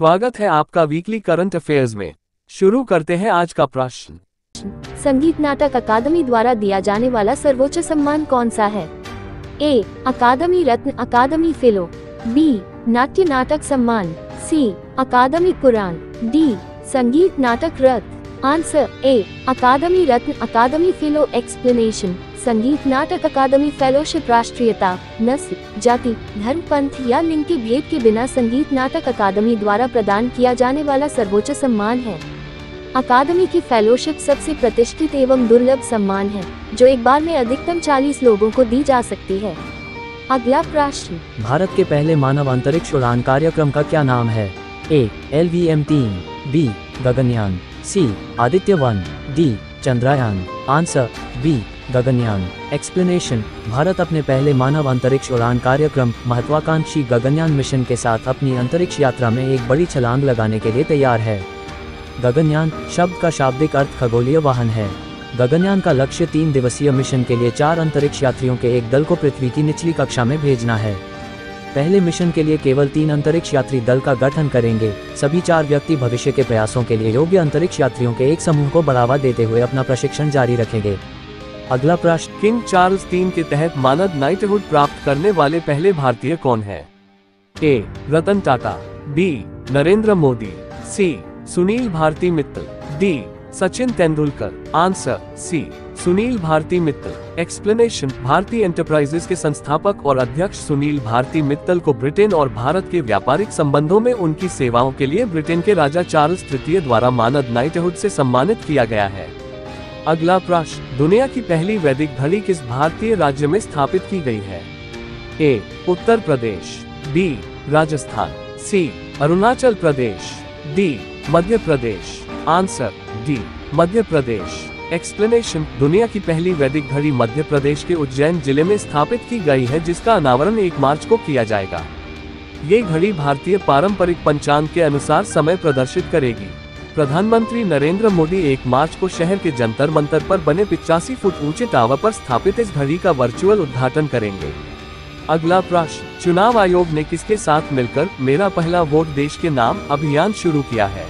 स्वागत है आपका वीकली करंट अफेयर्स में। शुरू करते हैं आज का प्रश्न। संगीत नाटक अकादमी द्वारा दिया जाने वाला सर्वोच्च सम्मान कौन सा है? A. Akademi Ratna Akademi fellow, B. नाट्य नाटक सम्मान, सी. अकादमी पुराण, D. Sangeet Natak Ratna. Answer A. Akademi Ratna Akademi fellow. Explanation: Sangeet Natak academy fellowship राष्ट्रीयता, नस्ल, जाति, धर्म, पंथ या लिंग के भेद के बिना संगीत नाटक अकादमी द्वारा प्रदान किया जाने वाला सर्वोच्च सम्मान है। अकादमी की फेलोशिप सबसे प्रतिष्ठित एवं दुर्लभ सम्मान है जो एक बार में अधिकतम 40 लोगों को दी जा सकती है। अगला प्रश्न। भारत के पहले मानव अंतरिक्ष उड़ान कार्यक्रम का क्या नाम है? A. LVM-3, B. Gaganyaan, C. Aditya, D. Chandrayaan. Answer B. Gaganyaan. Explanation: Bharat अपने पहले मानव अंतरिक्ष उड़ान कार्यक्रम महत्वाकांक्षी गगनयान मिशन के साथ अपनी अंतरिक्ष यात्रा में एक बड़ी छलांग लगाने के लिए तैयार है। गगनयान शब्द का शाब्दिक अर्थ खगोलीय वाहन है। गगनयान का लक्ष्य 3 दिवसीय मिशन के लिए 4 अंतरिक्ष यात्रियों के एक दल को पृथ्वी की निचली कक्षा में भेजना है। पहले मिशन के लिए केवल 3 अंतरिक्ष यात्री दल का गठन करेंगे। सभी 4 व्यक्ति भविष्य के प्रयासों के लिए योग्य अंतरिक्ष यात्रियों के एक समूह को बढ़ावा देते हुए अपना प्रशिक्षण जारी रखेंगे। अगला प्रश्न। किंग चार्ल्स III के तहत मानद नाइटहुड प्राप्त करने वाले पहले भारतीय कौन है? A. Ratan Tata, B. Narendra Modi, C. Sunil Bharti Mittal, D. Sachin Tendulkar. Answer C. Sunil Bharti Mittal. Explanation: Bharti enterprises के संस्थापक और अध्यक्ष सुनील भारती मित्तल को ब्रिटेन और भारत के व्यापारिक संबंधों में उनकी सेवाओं के लिए ब्रिटेन के राजा चार्ल्स III द्वारा मानद नाइटहुड से सम्मानित किया गया है। अगला प्रश्न। दुनिया की पहली वैदिक घड़ी किस भारतीय राज्य में स्थापित की गई है? A. Uttar Pradesh, B. Rajasthan, C. Arunachal Pradesh, D. Madhya Pradesh. Answer D. Madhya Pradesh. Explanation: दुनिया की पहली वैदिक घड़ी मध्य प्रदेश के उज्जैन जिले में स्थापित की गई है जिसका अनावरण 1 मार्च को किया जाएगा। ये घड़ी भारतीय पारंपरिक पंचांग के अनुसार समय प्रदर्शित करेगी। प्रधानमंत्री नरेंद्र मोदी 1 मार्च को शहर के जंतर मंतर पर बने 85 फुट ऊंचे टावर पर स्थापित इस घड़ी का वर्चुअल उद्घाटन करेंगे। अगला प्रश्न। चुनाव आयोग ने किसके साथ मिलकर मेरा पहला वोट देश के नाम अभियान शुरू किया है?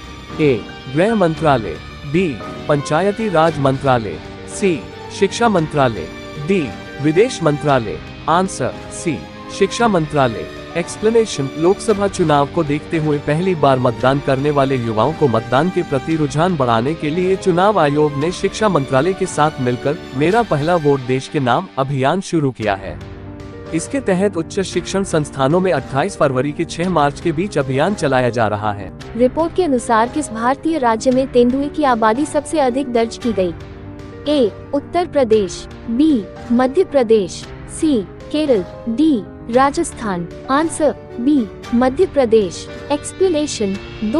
ए. गृह मंत्रालय, बी. पंचायती राज मंत्रालय, सी. शिक्षा मंत्रालय, डी. विदेश मंत्रालय। Answer C. शिक्षा मंत्रालय। एक्सप्लेनेशन: लोकसभा चुनाव को देखते हुए पहली बार मतदान करने वाले युवाओं को मतदान के प्रति रुझान बढ़ाने के लिए चुनाव आयोग ने शिक्षा मंत्रालय के साथ मिलकर मेरा पहला वोट देश के नाम अभियान शुरू किया है। इसके तहत उच्च शिक्षण संस्थानों में 28 फरवरी के 6 मार्च के बीच अभियान चलाया जा रहा है। रिपोर्ट के अनुसार किस भारतीय राज्य में तेंदुए की आबादी सबसे अधिक दर्ज की गई? A. Uttar Pradesh, B. Madhya Pradesh, C. Kerala, D. Rajasthan. Answer B. Madhya Pradesh. Explanation: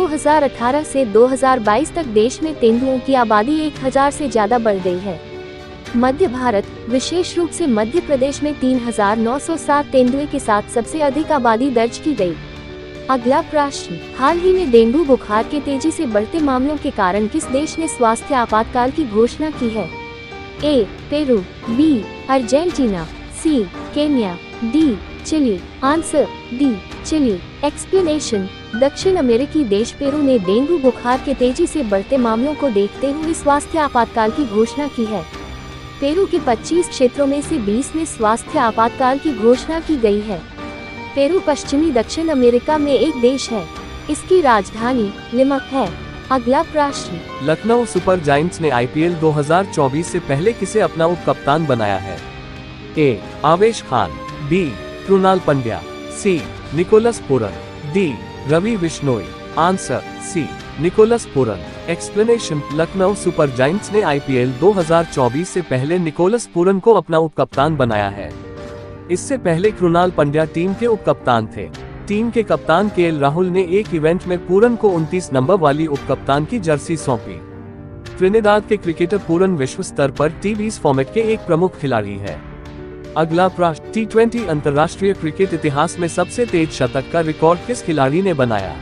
2018 से 2022 तक देश में तेंदुओं की आबादी 1000 से ज्यादा बढ़ गई है। मध्य भारत, विशेष रूप से मध्य प्रदेश में 3907 तेंदुए के साथ सबसे अधिक आबादी दर्ज की गई। अगला प्रश्न। हाल ही में डेंगू बुखार के तेजी से बढ़ते मामलों के कारण किस देश ने स्वास्थ्य आपातकाल की घोषणा की है? A. Peru, B. Argentina, C. Kenya, D. Chile. Answer D. Chile. Explanation: दक्षिण अमेरिकी देश पेरू ने डेंगू बुखार के तेजी से बढ़ते मामलों को देखते हुए स्वास्थ्य आपातकाल की घोषणा की है। पेरू के 25 क्षेत्रों में से 20 में स्वास्थ्य आपातकाल की घोषणा की गई है। पेरू पश्चिमी दक्षिण अमेरिका में एक देश है। इसकी राजधानी लिमा है। अगला प्रश्न। लखनऊ सुपर जायंट्स ने IPL 2024 से पहले किसे अपना उप कप्तान बनाया है? A. Avesh Khan, B. Krunal Pandya, C. Nicholas Pooran, D. Ravi Bishnoi. Answer C. Nicholas Pooran. Explanation: Lucknow super giants ने IPL 2024 से पहले निकोलस पूरन को अपना उप कप्तान बनाया है। इससे पहले कृणाल पंड्या टीम के उप कप्तान थे। टीम के कप्तान KL राहुल ने एक इवेंट में पूरन को 29 नंबर वाली उप कप्तान की जर्सी सौंपी। त्रिनिदाद के क्रिकेटर पूरन विश्व स्तर पर T20 फॉर्मेट के एक प्रमुख खिलाड़ी है। अगला प्रश्न। T20 अंतर्राष्ट्रीय क्रिकेट इतिहास में सबसे तेज शतक का रिकॉर्ड किस खिलाड़ी ने बनाया?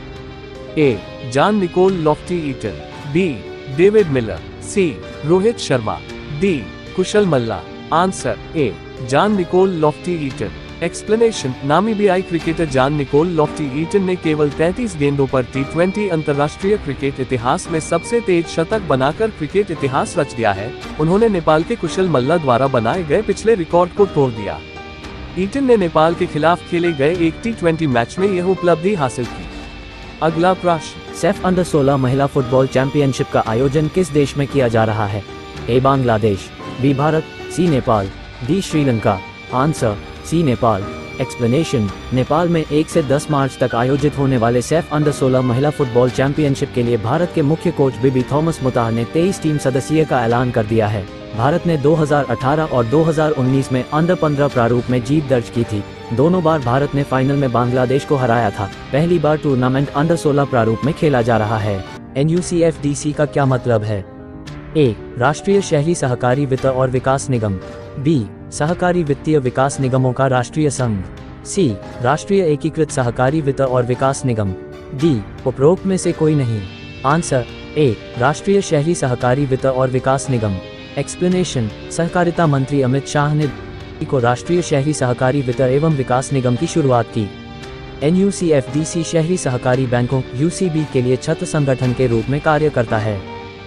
A. Jan Nicol Loftie Eaton, B. David Miller, C. Rohit Sharma, D. Kushal Malla. Answer A. Jan Nicol Loftie Eaton. Explanation, नामीबियाई cricketer Jan Nicol Loftie Eaton ने केवल 33 गेंदों पर T20 अंतर्राष्ट्रीय क्रिकेट इतिहास में सबसे तेज शतक बनाकर क्रिकेट इतिहास रच दिया है। उन्होंने नेपाल के कुशल मल्ला द्वारा बनाए गए पिछले रिकॉर्ड को तोड़ दिया। ईटन ने नेपाल के खिलाफ खेले गए एक T20 मैच में यह उपलब्धि हासिल की। अगला प्रश्न, सेफ अंडर 16 महिला फुटबॉल चैंपियनशिप का आयोजन किस देश में किया जा रहा है? A Bangladesh, B Bharat, C Nepal, D Sri Lanka. Answer, C Nepal. Explanation, Nepal में 1 से 10 मार्च तक आयोजित होने वाले सेफ अंडर 16 महिला फुटबॉल चैंपियनशिप के लिए भारत के मुख्य कोच बीबी थॉमस मुताह ने 23 टीम सदस्यीय का ऐलान कर दिया है। भारत ने 2018 और 2019 में अंडर 15 प्रारूप में जीत दर्ज की थी। दोनों बार भारत ने फाइनल में बांग्लादेश को हराया था। पहली बार टूर्नामेंट अंडर 16 प्रारूप में खेला जा रहा है। NUCFDC का क्या मतलब है? ए, राष्ट्रीय शहरी सहकारी वित्त और विकास निगम, बी, सहकारी वित्तीय विकास निगमों का राष्ट्रीय संघ, सी, राष्ट्रीय एकीकृत सहकारी वित्त और विकास निगम, डी, उपरोक्त में से कोई नहीं। आंसर, ए, राष्ट्रीय शहरी सहकारी वित्त और विकास निगम। एक्सप्लेनेशन, सहकारिता मंत्री अमित शाह ने को राष्ट्रीय शहरी सहकारी वित्त एवं विकास निगम की शुरुआत की। NUCFDC शहरी सहकारी बैंकों UCB के लिए छत्र संगठन के रूप में कार्य करता है।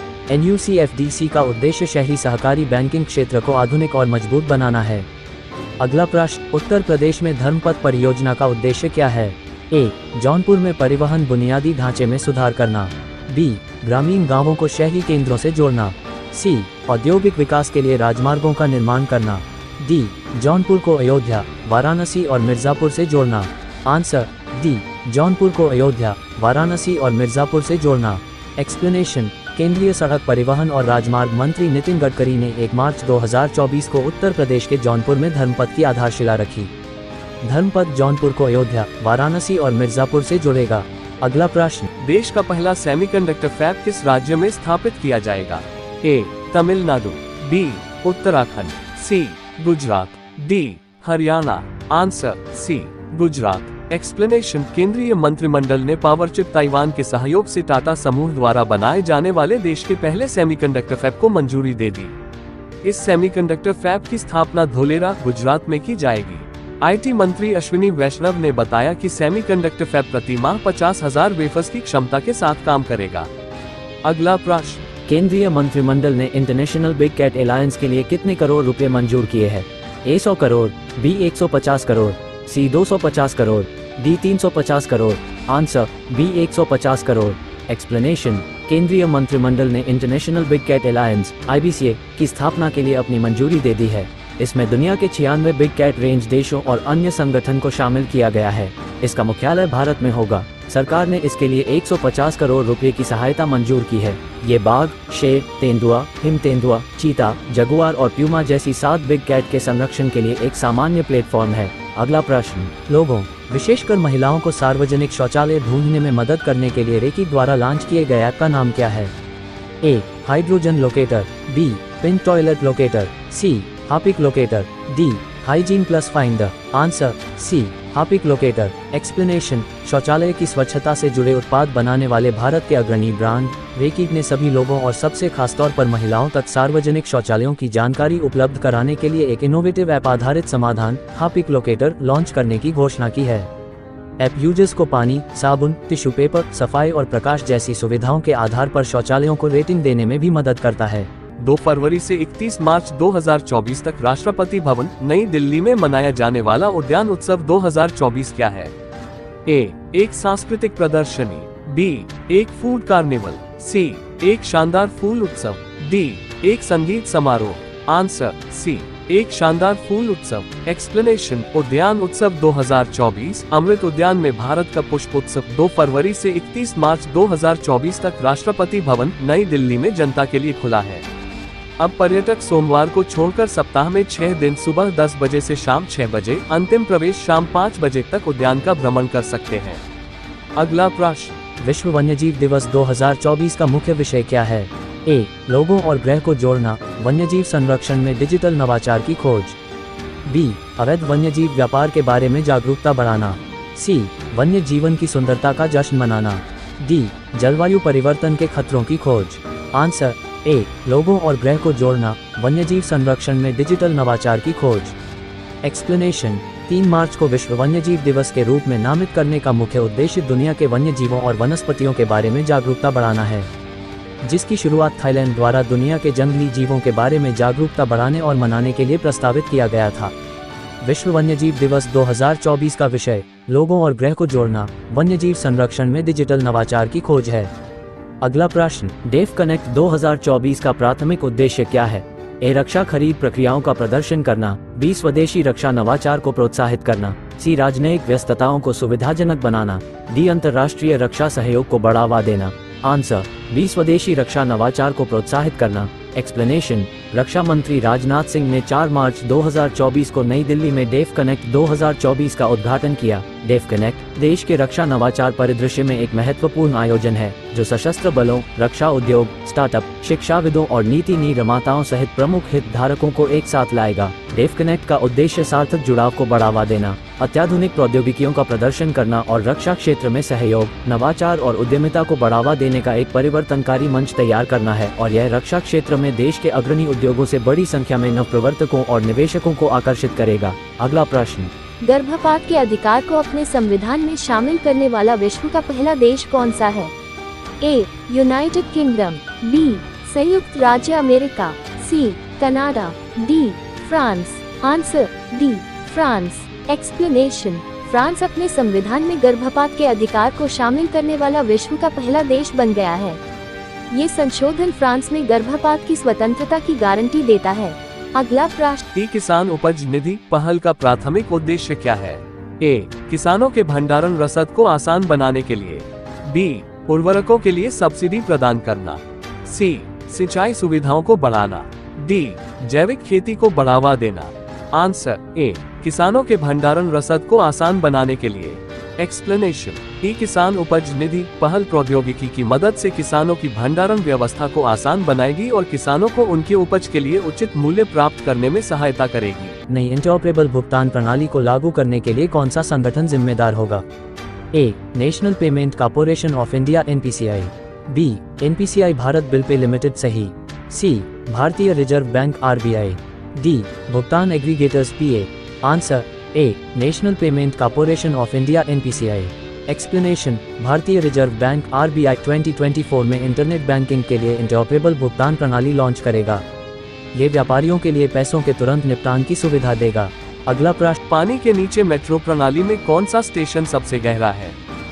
NUCFDC का उद्देश्य शहरी सहकारी बैंकिंग क्षेत्र को आधुनिक और मजबूत बनाना है। अगला प्रश्न, उत्तर प्रदेश में धर्मपथ परियोजना का उद्देश्य क्या है? ए, जौनपुर में परिवहन बुनियादी ढांचे में सुधार करना, बी, ग्रामीण गांवों को शहरी केंद्रों से जोड़ना, सी, औद्योगिक विकास के लिए राजमार्गों का निर्माण करना, डी, जौनपुर को अयोध्या, वाराणसी और मिर्जापुर से जोड़ना। आंसर, डी, जौनपुर को अयोध्या, वाराणसी और मिर्जापुर से जोड़ना। एक्सप्लेनेशन, केंद्रीय सड़क परिवहन और राजमार्ग मंत्री नितिन गडकरी ने 1 मार्च 2024 को उत्तर प्रदेश के जौनपुर में धर्मपथ की आधारशिला रखी। धर्मपथ जौनपुर को अयोध्या, वाराणसी और मिर्जापुर से जोड़ेगा। अगला प्रश्न, देश का पहला सेमीकंडक्टर फैब किस राज्य में स्थापित किया जाएगा? A, Tamil Nadu, B, Uttarakhand, C, Gujarat, D, Haryana. Answer, C, Gujarat. Explanation, केंद्रीय मंत्रिमंडल ने पावरचिप ताइवान के सहयोग से टाटा समूह द्वारा बनाए जाने वाले देश के पहले सेमीकंडक्टर फैब को मंजूरी दे दी। इस सेमीकंडक्टर फैब की स्थापना धोलेरा, गुजरात में की जाएगी। IT मंत्री अश्विनी वैष्णव ने बताया कि सेमीकंडक्टर फैब प्रति माह 50,000 वेफर्स की क्षमता के साथ काम करेगा। अगला प्रश्न, केंद्रीय मंत्रिमंडल ने इंटरनेशनल बिग कैट अलायंस के लिए कितने करोड़ रुपए मंजूर किए हैं? A, 100 crore, B, 150 crore, C, 250 crore, D, 350 crore. Answer, B, 150 crore. Explanation, केंद्रीय मंत्रिमंडल ने international big cat alliance IBCA की स्थापना के लिए अपनी मंजूरी दे दी है। इसमें दुनिया के 96 बिग कैट रेंज देशों और अन्य संगठन को शामिल किया गया है। इसका मुख्यालय भारत में होगा। सरकार ने इसके लिए 150 करोड़ रुपए की सहायता मंजूर की है। ये बाघ, शेर, तेंदुआ, हिम तेंदुआ, चीता, जगुआर और प्यूमा जैसी 7 बिग कैट के संरक्षण के लिए एक सामान्य प्लेटफॉर्म है। अगला प्रश्न, लोगों, विशेषकर महिलाओं को सार्वजनिक शौचालय ढूंढने में मदद करने के लिए रेकी द्वारा लॉन्च किए गए ऐप का नाम क्या है? A, hydrogen locator, B, pink toilet locator, C, हापिक locator, D, hygiene plus finder. Answer, C, हापिक लोकेटर। एक्सप्लेनेशन, शौचालय की स्वच्छता से जुड़े उत्पाद बनाने वाले भारत के अग्रणी ब्रांड रेकी ने सभी लोगों और सबसे खासतौर पर महिलाओं तक सार्वजनिक शौचालयों की जानकारी उपलब्ध कराने के लिए एक इनोवेटिव ऐप आधारित समाधान हापिक लोकेटर लॉन्च करने की घोषणा की है। ऐप यूजर्स को पानी, साबुन, टिश्यू पेपर, सफाई और प्रकाश जैसी सुविधाओं के आधार पर शौचालयों को रेटिंग देने में भी मदद करता है। 2 फरवरी से 31 मार्च 2024 तक राष्ट्रपति भवन, नई दिल्ली में मनाया जाने वाला उद्यान उत्सव 2024 क्या है? ए, एक सांस्कृतिक प्रदर्शनी, बी, एक फूड कार्निवल, सी, एक शानदार फूल उत्सव, डी, एक संगीत समारोह। आंसर, सी, एक शानदार फूल उत्सव। एक्सप्लेनेशन, उद्यान उत्सव 2024 अमृत उद्यान में भारत का पुष्प उत्सव 2 फरवरी से 31 मार्च 2024 तक राष्ट्रपति भवन, नई दिल्ली में जनता के लिए खुला है। अब पर्यटक सोमवार को छोड़कर सप्ताह में 6 दिन सुबह 10 बजे से शाम 6 बजे, अंतिम प्रवेश शाम 5 बजे तक उद्यान का भ्रमण कर सकते हैं। अगला प्रश्न, विश्व वन्यजीव दिवस 2024 का मुख्य विषय क्या है? ए, लोगों और ग्रह को जोड़ना, वन्यजीव संरक्षण में डिजिटल नवाचार की खोज, बी, अवैध वन्यजीव व्यापार के बारे में जागरूकता बढ़ाना, सी, वन्य जीवन की सुंदरता का जश्न मनाना, डी, जलवायु परिवर्तन के खतरों की खोज। आंसर, ए, लोगों और ग्रह को जोड़ना, वन्यजीव संरक्षण में डिजिटल नवाचार की खोज। एक्सप्लेनेशन, 3 मार्च को विश्व वन्यजीव दिवस के रूप में नामित करने का मुख्य उद्देश्य दुनिया के वन्यजीवों और वनस्पतियों के बारे में जागरूकता बढ़ाना है, जिसकी शुरुआत थाईलैंड द्वारा दुनिया के जंगली जीवों के बारे में जागरूकता बढ़ाने और मनाने के लिए प्रस्तावित किया गया था। विश्व वन्यजीव दिवस 2024 का विषय लोगों और ग्रह को जोड़ना, वन्यजीव संरक्षण में डिजिटल नवाचार की खोज है। अगला प्रश्न, डेफ कनेक्ट 2024 का प्राथमिक उद्देश्य क्या है? ए. रक्षा खरीद प्रक्रियाओं का प्रदर्शन करना, बी. स्वदेशी रक्षा नवाचार को प्रोत्साहित करना, सी. राजनयिक व्यस्तताओं को सुविधाजनक बनाना, डी. अंतर्राष्ट्रीय रक्षा सहयोग को बढ़ावा देना। Answer B. स्वदेशी रक्षा नवाचार को प्रोत्साहित करना। एक्सप्लेनेशन, रक्षा मंत्री राजनाथ सिंह ने 4 मार्च 2024 को नई दिल्ली में डेफ कनेक्ट 2024 का उद्घाटन किया। डेफ कनेक्ट देश के रक्षा नवाचार परिदृश्य में एक महत्वपूर्ण आयोजन है, जो सशस्त्र बलों, रक्षा उद्योग, स्टार्टअप, शिक्षाविदों और नीति निर्माताओं सहित प्रमुख हितधारकों को एक साथ लाएगा। डेफ कनेक्ट का उद्देश्य सार्थक जुड़ाव को बढ़ावा देना, अत्याधुनिक प्रौद्योगिकियों का प्रदर्शन करना और रक्षा क्षेत्र में सहयोग, नवाचार और उद्यमिता को बढ़ावा देने का एक परिवर्तनकारी मंच तैयार करना है, और यह रक्षा क्षेत्र में देश के अग्रणी उद्योगों से बड़ी संख्या में नवप्रवर्तकों और निवेशकों को आकर्षित करेगा। अगला प्रश्न, गर्भपात के अधिकार को अपने संविधान में शामिल करने वाला विश्व का पहला देश कौन सा है? ए. United Kingdom, B. संयुक्त राज्य America, C. Canada, D. France. Answer D. France. Explanation, France अपने संविधान में गर्भपात के अधिकार को शामिल करने वाला विश्व का पहला देश बन गया है। ये संशोधन फ्रांस में गर्भपात की स्वतंत्रता की गारंटी देता है। अगला प्रश्न, किसान उपज निधि पहल का प्राथमिक उद्देश्य क्या है? ए. किसानों के भंडारण रसद को आसान बनाने के लिए, बी. उर्वरकों के लिए सब्सिडी प्रदान करना, सी. सिंचाई सुविधाओं को बढ़ाना, डी. जैविक खेती को बढ़ावा देना। Answer A. किसानों के भंडारण रसद को आसान बनाने के लिए। एक्सप्लेनेशन, ई किसान उपज निधि पहल प्रौद्योगिकी की मदद से किसानों की भंडारण व्यवस्था को आसान बनाएगी और किसानों को उनकी उपज के लिए उचित मूल्य प्राप्त करने में सहायता करेगी। नई इंटरऑपरेबल भुगतान प्रणाली को लागू करने के लिए कौन सा संगठन जिम्मेदार होगा? A. National payment corporation of India (NPCI), B. NPCI Bharat bill pay limited सही, सी. भारतीय रिजर्व बैंक (RBI), डी. भुगतान aggregators (PA). Answer A. National payment corporation of India (NPCI). Explanation, भारतीय रिजर्व बैंक (RBI) 2024 में internet banking के लिए interoperable भुगतान प्रणाली launch करेगा। ये व्यापारियों के लिए पैसों के तुरंत निपटान की सुविधा देगा। अगला प्रश्न, पानी के नीचे मेट्रो प्रणाली में कौन सा स्टेशन सबसे गहरा है?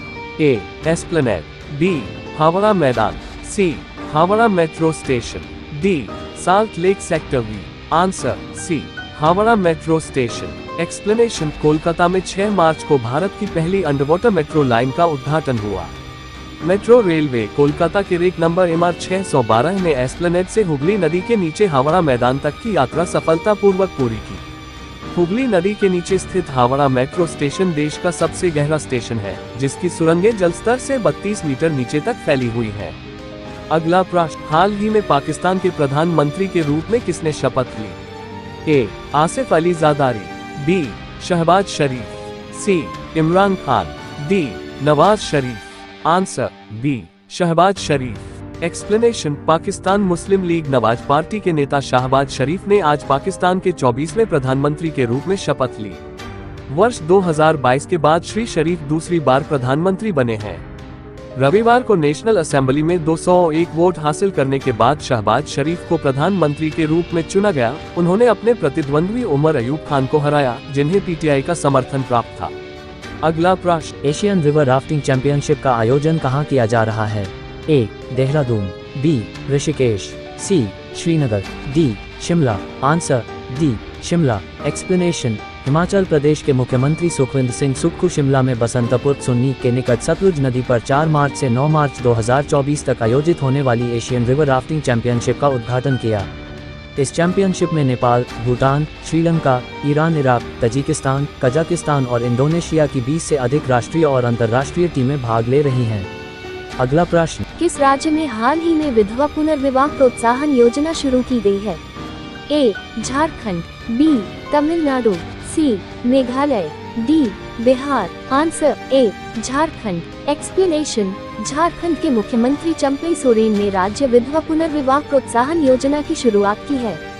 ए. Esplanade, B. हावड़ा मैदान, C. Howrah metro station, D. Salt lake sector B. Answer C. Howrah metro station. Explanation, Kolkata में 6 मार्च को भारत की पहली अंडरवाटर मेट्रो लाइन का उद्घाटन हुआ। मेट्रो रेलवे कोलकाता के रेक नंबर MR 612 ने एस्प्लेनेड से हुगली नदी के नीचे हावड़ा मैदान तक की यात्रा सफलतापूर्वक पूरी की। हुगली नदी के नीचे स्थित हावड़ा मेट्रो स्टेशन देश का सबसे गहरा स्टेशन है, जिसकी सुरंगें जल स्तर से 32 मीटर नीचे तक फैली हुई हैं। अगला प्रश्न, हाल ही में पाकिस्तान के प्रधानमंत्री के रूप में किसने शपथ ली? A. Asif Ali Zardari, B. Shehbaz Sharif, C. Imran Khan, D. Nawaz Sharif. Answer B. Shehbaz Sharif. Explanation, Pakistan Muslim league Nawaz party के नेता शहबाज शरीफ ने आज पाकिस्तान के 24वें प्रधानमंत्री के रूप में शपथ ली। वर्ष 2022 के बाद श्री शरीफ दूसरी बार प्रधानमंत्री बने हैं। रविवार को नेशनल असेंबली में 201 वोट हासिल करने के बाद शहबाज शरीफ को प्रधानमंत्री के रूप में चुना गया। उन्होंने अपने प्रतिद्वंद्वी उमर अयूब खान को हराया, जिन्हें PTI का समर्थन प्राप्त था। अगला प्रश्न, एशियन रिवर राफ्टिंग चैंपियनशिप का आयोजन कहाँ किया जा रहा है? A. Dehradun, B. Rishikesh, C. Srinagar, D. Shimla. Answer D. Shimla. Explanation, Himachal Pradesh के मुख्यमंत्री सुखविंदर सिंह सुक्खू शिमला में बसंतपुर सुन्नी के निकट सतलुज नदी पर 4 मार्च से 9 मार्च 2024 तक आयोजित होने वाली एशियन रिवर राफ्टिंग चैंपियनशिप का उद्घाटन किया। इस चैंपियनशिप में Nepal, Bhutan, Sri Lanka, Iran, Iraq, Tajikistan, Kazakhstan और इंडोनेशिया की 20 से अधिक राष्ट्रीय और अंतर्राष्ट्रीय टीमें भाग ले रही हैं। अगला प्रश्न, किस राज्य में हाल ही में विधवा पुनर्विवाह प्रोत्साहन योजना शुरू की गई है? A. Jharkhand, B. Tamil Nadu, C. Meghalaya, D. Bihar. Answer A. Jharkhand. Explanation, Jharkhand के मुख्यमंत्री चंपई सोरेन ने राज्य विधवा पुनर्विवाह प्रोत्साहन योजना की शुरुआत की है।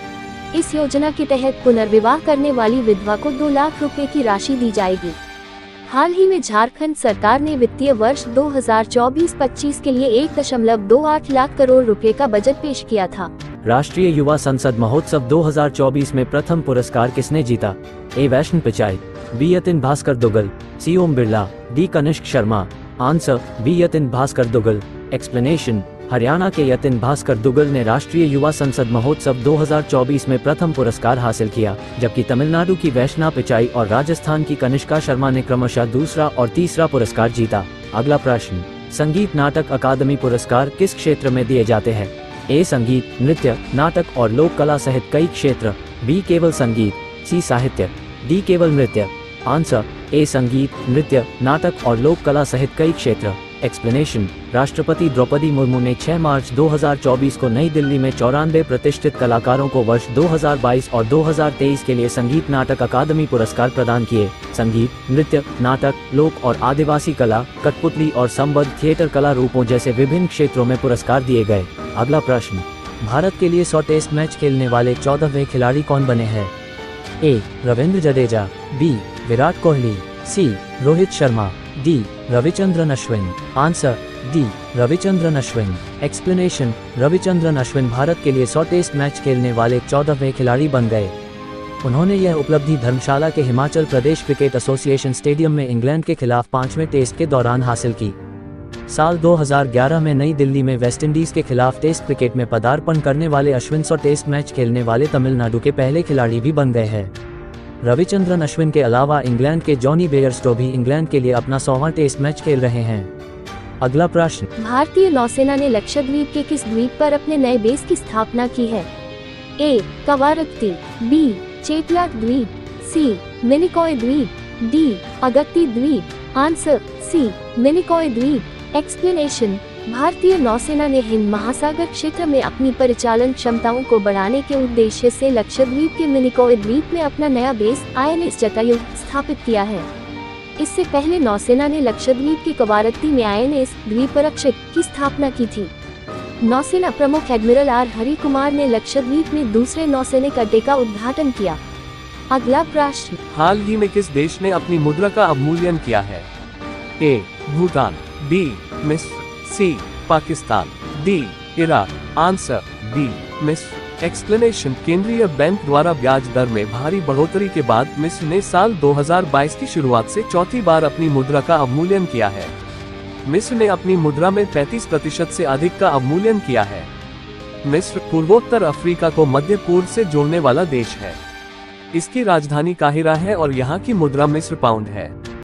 इस योजना के तहत पुनर्विवाह करने वाली विधवा को 2 लाख रुपए की राशि दी जाएगी। हाल ही में झारखंड सरकार ने वित्तीय वर्ष 2024-25 के लिए 1.28 लाख करोड़ रुपए का बजट पेश किया था। राष्ट्रीय युवा संसद महोत्सव 2024 में प्रथम पुरस्कार किसने जीता? A Vaishnav Pichai, B Yatin Bhaskar Duggal, C Om Birla, D Kanishk Sharma. Answer B Yatin Bhaskar Duggal. Explanation, Haryana के यतिन भास्कर दुग्गल ने राष्ट्रीय युवा संसद महोत्सव 2024 में प्रथम पुरस्कार हासिल किया, जबकि तमिलनाडु की वैष्णव पिचाई और राजस्थान की कनिष्का शर्मा ने क्रमशः दूसरा और तीसरा पुरस्कार जीता। अगला प्रश्न, संगीत नाटक अकादमी पुरस्कार किस क्षेत्र में दिए जाते हैं? ए संगीत, नृत्य, नाटक और लोक कला सहित कई क्षेत्र, बी केवल संगीत, सी साहित्य, डी केवल नृत्य। आंसर ए संगीत, नृत्य, नाटक और लोक कला सहित कई क्षेत्र। एक्सप्लेनेशन, राष्ट्रपति द्रौपदी मुर्मू ने 6 मार्च 2024 को नई दिल्ली में 94 प्रतिष्ठित कलाकारों को वर्ष 2022 और 2023 के लिए संगीत नाटक अकादमी पुरस्कार प्रदान किए। संगीत, नृत्य, नाटक, लोक और आदिवासी कला, कठपुतली और संबद्ध थिएटर कला रूपों जैसे विभिन्न क्षेत्रों में पुरस्कार दिए गए। अगला प्रश्न, भारत के लिए 100 टेस्ट मैच खेलने वाले 14वें खिलाड़ी कौन बने हैं? A Ravindra Jadeja, B Virat Kohli, C Rohit Sharma, D Ravichandran Ashwin. Answer D Ravichandran Ashwin. Explanation, Ravichandran Ashwin Bharat के लिए 100 टेस्ट मैच खेलने वाले 14वें खिलाड़ी बन गए। उन्होंने यह उपलब्धि धर्मशाला के Himachal Pradesh cricket association stadium में इंग्लैंड के खिलाफ 5वें टेस्ट के दौरान हासिल की। साल 2011 में नई दिल्ली में वेस्टइंडीज के खिलाफ टेस्ट क्रिकेट में पदार्पण करने वाले अश्विन 100 टेस्ट मैच खेलने वाले तमिलनाडु के पहले खिलाड़ी भी बन गए हैं। रविचंद्रन अश्विन के अलावा इंग्लैंड के जॉनी बेयरस्टो भी इंग्लैंड के लिए अपना 100वां टेस्ट मैच खेल रहे हैं। अगला प्रश्न, भारतीय नौसेना ने लक्षद्वीप के किस द्वीप पर अपने नए बेस की स्थापना की है? ए कवारत्ती, बी चेटलाट द्वीप, सी मिनिकॉय द्वीप, डी अगत्ती द्वीप। आंसर सी मिनिकॉय द्वीप। एक्सप्लेनेशन, भारतीय नौसेना ने हिंद महासागर क्षेत्र में अपनी परिचालन क्षमताओं को बढ़ाने के उद्देश्य से लक्षद्वीप के मिनिकॉय द्वीप में अपना नया बेस INS जटायुक्त स्थापित किया है। इससे पहले नौसेना ने लक्षद्वीप के कवारत्ती में INS द्वीपरक्षक की स्थापना की थी। नौसेना प्रमुख एडमिरल आर हरि कुमार ने लक्षद्वीप में दूसरे नौसैनिक अड्डे का उद्घाटन किया। अगला प्रश्न, हाल ही में किस देश ने अपनी मुद्रा का अवमूल्यन किया है? ए भूटान, बी मिस्र, C Pakistan, D Iraq. Answer B मिस्र। एक्सप्लेनेशन, केंद्रीय बैंक द्वारा ब्याज दर में भारी बढ़ोतरी के बाद मिस्र ने साल 2022 की शुरुआत से चौथी बार अपनी मुद्रा का अवमूल्यन किया है। मिस्र ने अपनी मुद्रा में 35% से अधिक का अवमूल्यन किया है। मिस्र पूर्वोत्तर अफ्रीका को मध्य पूर्व से जोड़ने वाला देश है। इसकी राजधानी काहिरा है और यहाँ की मुद्रा मिस्र पाउंड है।